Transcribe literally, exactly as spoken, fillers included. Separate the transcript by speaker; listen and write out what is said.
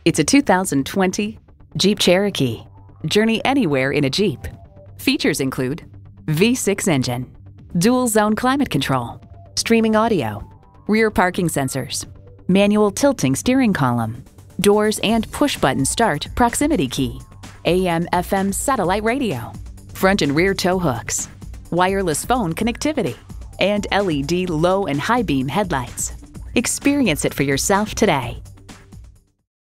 Speaker 1: It's a two thousand twenty Jeep Cherokee. Journey anywhere in a Jeep. Features include V six engine, dual zone climate control, streaming audio, rear parking sensors, manual tilting steering column, doors and push-button start proximity key, A M F M satellite radio, front and rear tow hooks, wireless phone connectivity, and L E D low and high beam headlights. Experience it for yourself today.